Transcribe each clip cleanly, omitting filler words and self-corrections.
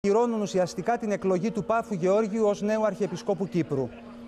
κυρώνουν ουσιαστικά την εκλογή του Πάφου Γεώργιου ως νέου Αρχιεπισκόπου Κύπρου.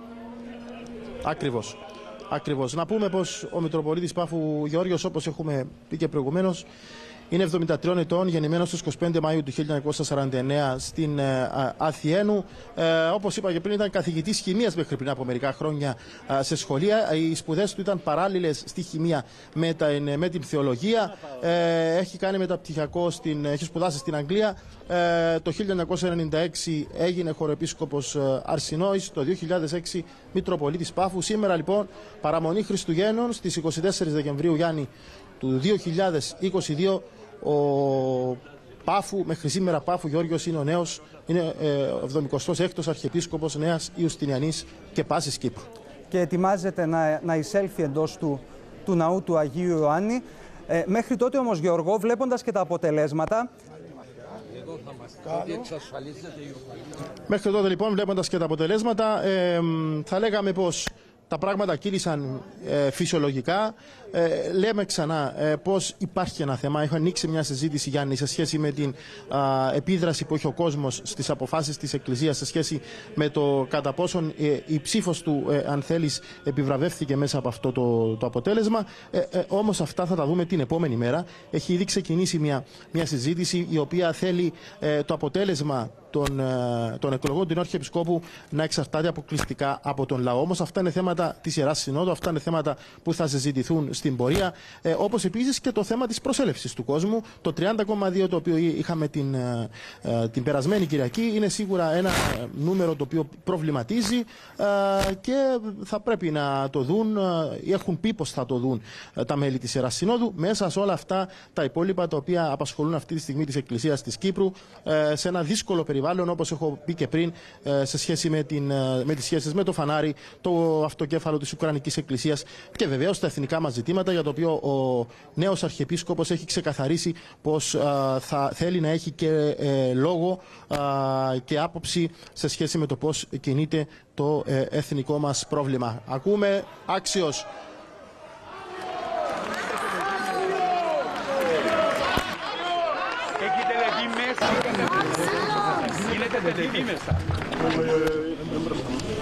Ακριβώς. Να πούμε πως ο Μητροπολίτης Πάφου Γεώργιος, όπως έχουμε πει και προηγουμένως, είναι 73 ετών, γεννημένος στις 25 Μαΐου του 1949 στην Αθιένου. Όπως είπα και πριν, ήταν καθηγητής χημείας μέχρι πριν από μερικά χρόνια σε σχολεία. Οι σπουδές του ήταν παράλληλες στη χημεία με την θεολογία. Έχει κάνει μεταπτυχιακό, έχει σπουδάσει στην Αγγλία. Το 1996 έγινε χωροεπίσκοπος Αρσινόης, το 2006 Μητροπολίτης Πάφου. Σήμερα λοιπόν παραμονή Χριστουγέννων στις 24 Δεκεμβρίου, Γιάννη, του 2022, ο Πάφου, μέχρι σήμερα Πάφου Γεώργιος είναι ο 76ος Αρχιεπίσκοπος Νέας Ιουστινιανής και Πάσης Κύπρου. Και ετοιμάζεται να εισέλθει εντός του ναού του Αγίου Ιωάννη. Μέχρι τότε όμως, Γεωργό, βλέποντας και τα αποτελέσματα... Μέχρι τότε λοιπόν, βλέποντας και τα αποτελέσματα, θα λέγαμε πως τα πράγματα κύλησαν φυσιολογικά. Λέμε ξανά πως υπάρχει ένα θέμα. Έχω ανοίξει μια συζήτηση, Γιάννη, σε σχέση με την επίδραση που έχει ο κόσμος στις αποφάσεις της Εκκλησίας, σε σχέση με το κατά πόσον η ψήφος του, αν θέλεις, επιβραβεύθηκε μέσα από αυτό το αποτέλεσμα. Όμως αυτά θα τα δούμε την επόμενη μέρα. Έχει ήδη ξεκινήσει μια συζήτηση η οποία θέλει το αποτέλεσμα των εκλογών του Αρχιεπισκόπου να εξαρτάται αποκλειστικά από τον λαό. Όμως αυτά είναι θέματα της Ιεράς Συνόδου, αυτά είναι θέματα που θα συζητηθούν στην πορεία. Όπως επίσης και το θέμα της προσέλευσης του κόσμου. Το 30,2 το οποίο είχαμε την περασμένη Κυριακή είναι σίγουρα ένα νούμερο το οποίο προβληματίζει και θα πρέπει να το δουν, έχουν πει πως θα το δουν τα μέλη της Ιεράς Συνόδου. Μέσα σε όλα αυτά τα υπόλοιπα τα οποία απασχολούν αυτή τη στιγμή της Εκκλησίας της Κύπρου, σε ένα δύσκολο περιβάλλον, όπως έχω πει και πριν, σε σχέση με τις σχέσεις με το φανάρι, το αυτοκέφαλο της Ουκρανικής Εκκλησίας και βεβαίως τα εθνικά μας ζητήματα, για το οποίο ο νέος Αρχιεπίσκοπος έχει ξεκαθαρίσει πως θα θέλει να έχει και λόγο και άποψη σε σχέση με το πώς κινείται το εθνικό μας πρόβλημα. Ακούμε άξιος. Γίνεται τελετή μέσα.